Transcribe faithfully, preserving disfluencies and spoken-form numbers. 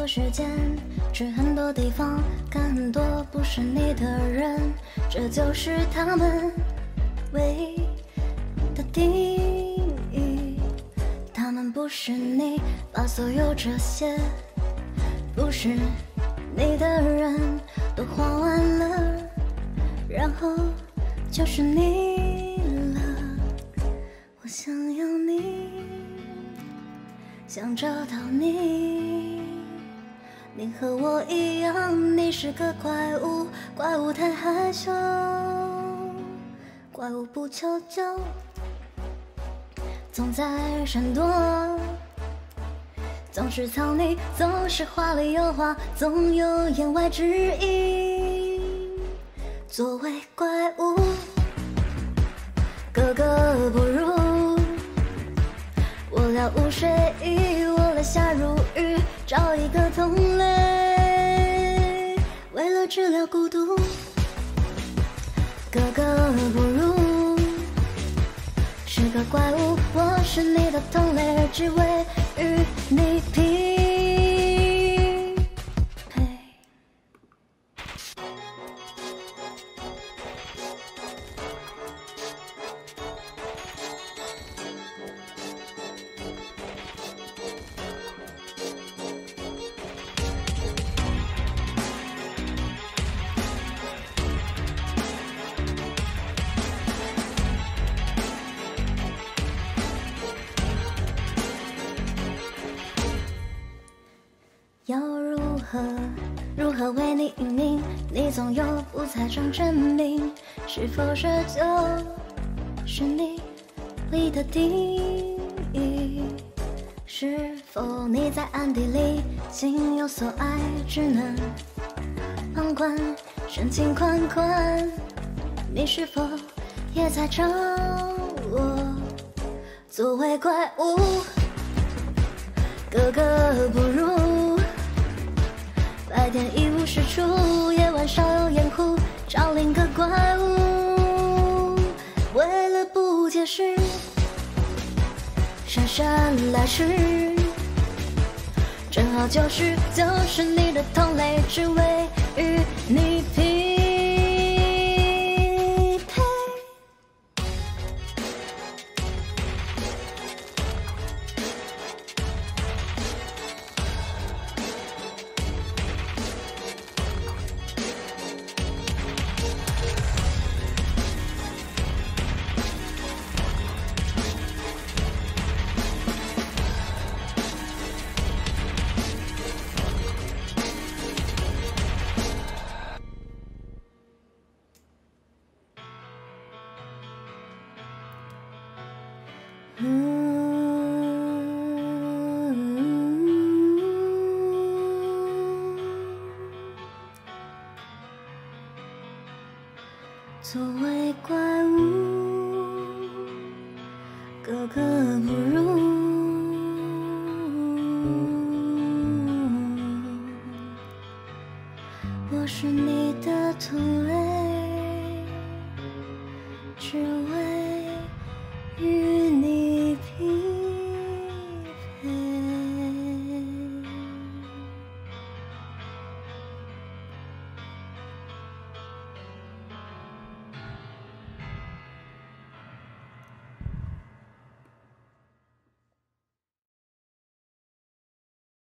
多时间，去很多地方，看很多不是你的人，这就是他们唯一的定义。他们不是你，把所有这些不是你的人都花完了，然后就是你了。我想要你，想找到你，你和我一样，你是个怪物，怪物太害羞，怪物不求救，总在闪躲，总是藏匿，总是话里有话，总有言外之意。作为怪物，格格不入。我了无水意，我了下如雨，找一个同类。为了治疗孤独，格格不入。是个怪物，我是你的同类，只为与你匹配。要如何如何为你命名？你总有不在场证明，是否这就是你里的定义？是否你在暗地里心有所爱，只能旁观，深情款款？你是否也在找我？作为怪物，格格不入。白天一无是处，夜晚少有掩护，找另个怪物。为了不解释，姗姗来迟，正好就是就是你的同类，只为与你匹配。作为怪物，格格不入。我是你的同类，只为